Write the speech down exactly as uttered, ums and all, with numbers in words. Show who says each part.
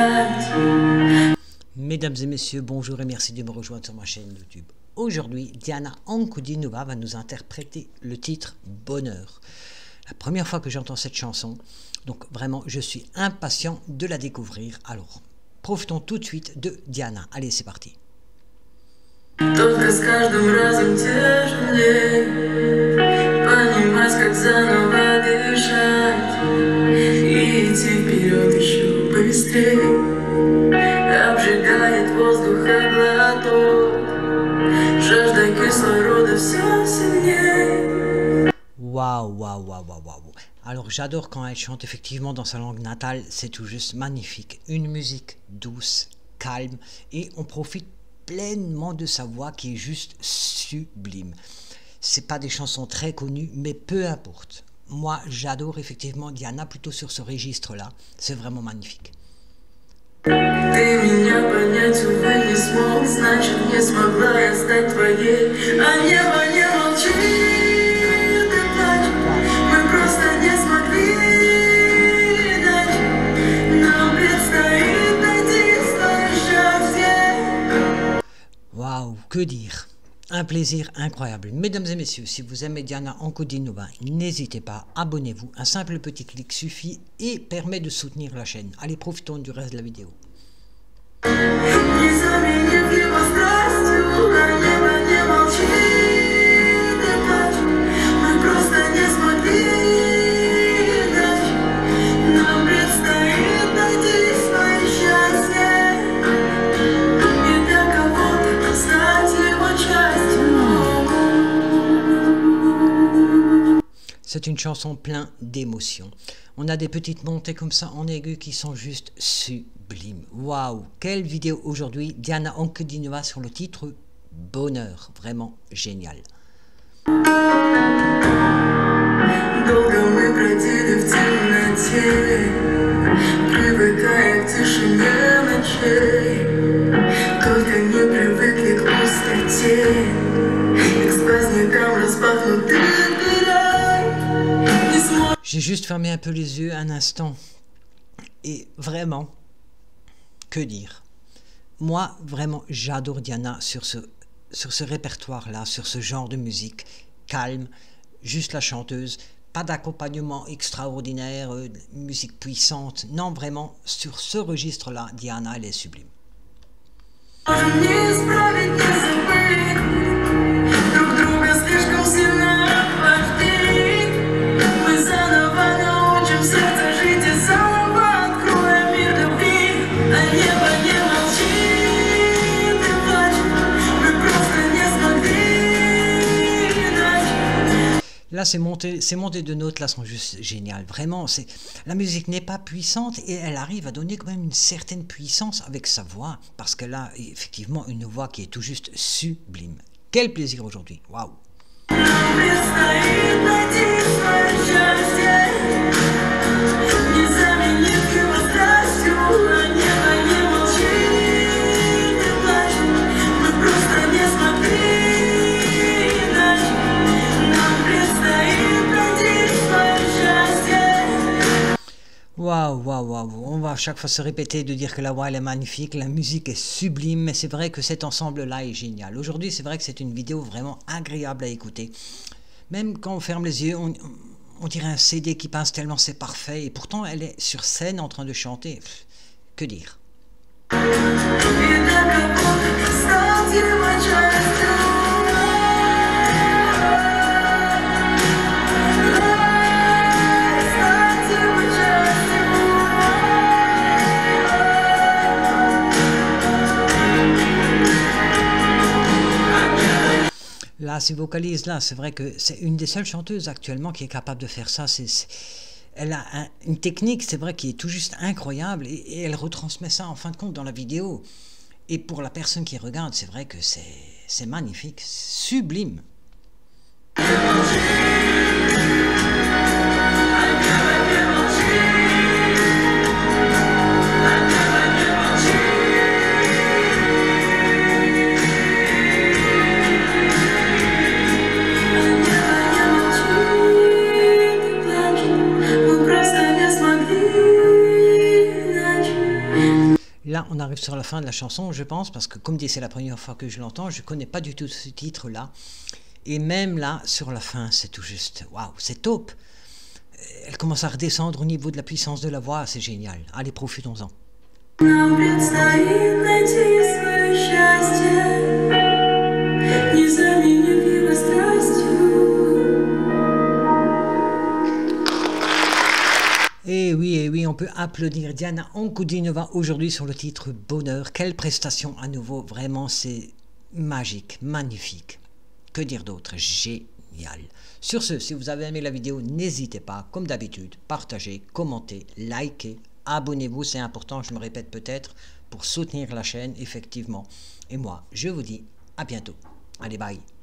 Speaker 1: Mesdames et messieurs, bonjour et merci de me rejoindre sur ma chaîne YouTube. Aujourd'hui, Diana Ankudinova va nous interpréter le titre Bonheur. La première fois que j'entends cette chanson, donc vraiment je suis impatient de la découvrir. Alors, profitons tout de suite de Diana. Allez, c'est parti.
Speaker 2: Только с каждым разом тяжелее понимать, как заново дышать и идти вперед еще быстрее. Обжигает воздух глоток, жажда кислорода все сильнее.
Speaker 1: Waouh, waouh, waouh, waouh, waouh. Alors j'adore quand elle chante effectivement dans sa langue natale, c'est tout juste magnifique. Une musique douce, calme et on profite pleinement de sa voix qui est juste sublime. C'est pas des chansons très connues, mais peu importe. Moi, j'adore effectivement Diana plutôt sur ce registre-là. C'est vraiment magnifique.
Speaker 2: Ты меня понять, увы, не смог, значит, не смогла я стать твоей. А небо не молчит и плачет, мы просто не смогли иначе. Нам предстоит найти свое счастье.
Speaker 1: Waouh, que dire? Un plaisir incroyable. Mesdames et messieurs, si vous aimez Diana Ankudinova, n'hésitez pas, abonnez-vous. Un simple petit clic suffit et permet de soutenir la chaîne. Allez, profitons du reste de la vidéo. C'est une chanson pleine d'émotions. On a des petites montées comme ça en aigu qui sont juste sublimes. Waouh, quelle vidéo aujourd'hui. Diana Ankudinova sur le titre Bonheur. Vraiment génial.
Speaker 2: Долго мы бродили в темноте, привыкая к тишине ночей. Только не привыкли к пустоте и к сквознякам распахнутых дверей.
Speaker 1: J'ai juste fermé un peu les yeux un instant. Et vraiment, que dire? Moi, vraiment, j'adore Diana sur ce, sur ce répertoire-là, sur ce genre de musique. Calme, juste la chanteuse. Pas d'accompagnement extraordinaire, euh, musique puissante. Non, vraiment, sur ce registre-là, Diana, elle est sublime. Là, ces montées, ces montées de notes là sont juste géniales. Vraiment, c'est la musique n'est pas puissante et elle arrive à donner quand même une certaine puissance avec sa voix, parce qu'elle a effectivement une voix qui est tout juste sublime. Quel plaisir aujourd'hui. Waouh. Waouh, waouh, waouh, on va à chaque fois se répéter de dire que la voix elle est magnifique, la musique est sublime, mais c'est vrai que cet ensemble-là est génial. Aujourd'hui, c'est vrai que c'est une vidéo vraiment agréable à écouter. Même quand on ferme les yeux, on, on dirait un C D qui passe tellement c'est parfait, et pourtant elle est sur scène en train de chanter. Que dire? Là, ces vocalises-là, c'est vrai que c'est une des seules chanteuses actuellement qui est capable de faire ça. C'est, c'est, elle a un, une technique, c'est vrai, qui est tout juste incroyable, et, et elle retransmet ça en fin de compte dans la vidéo. Et pour la personne qui regarde, c'est vrai que c'est, c'est magnifique, sublime. là, on arrive sur la fin de la chanson, je pense, parce que comme dit, c'est la première fois que je l'entends, je ne connais pas du tout ce titre-là. Et même là, sur la fin, c'est tout juste, waouh, c'est top. Elle commence à redescendre au niveau de la puissance de la voix, c'est génial. Allez, profitons-en.
Speaker 2: Нам предстоит найти свое счастье, не заменив его страстью.
Speaker 1: Et oui, et oui, on peut applaudir Diana Ankudinova aujourd'hui sur le titre Bonheur. Quelle prestation à nouveau, vraiment, c'est magique, magnifique. Que dire d'autre? Génial. Sur ce, si vous avez aimé la vidéo, n'hésitez pas, comme d'habitude, partagez, commentez, likez, abonnez-vous, c'est important, je me répète peut-être, pour soutenir la chaîne, effectivement. Et moi, je vous dis à bientôt. Allez, bye.